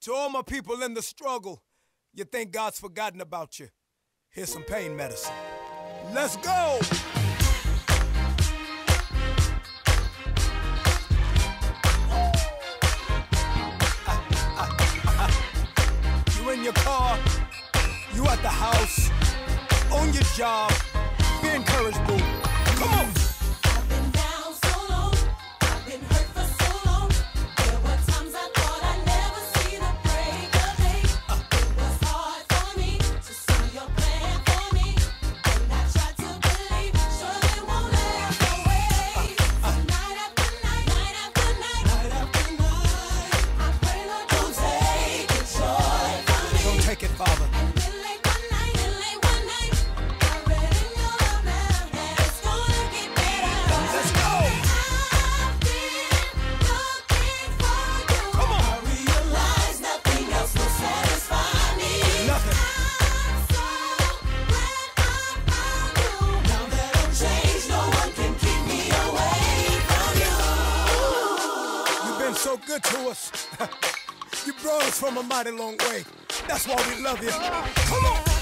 To all my people in the struggle, you think God's forgotten about you. Here's some pain medicine. Let's go! You in your car, you at the house, on your job, be encouraged, boo. Come on! I've been down so long, I've been hurt for so long. There were times I thought I'd never see the break of day. It was hard for me to see your plan for me, and I tried to believe, surely won't last away. So night after night, night after night, night after night, I pray, Lord, don't take your joy from me. Don't take it, Father. So good to us. You brought us from a mighty long way. That's why we love you. Come on.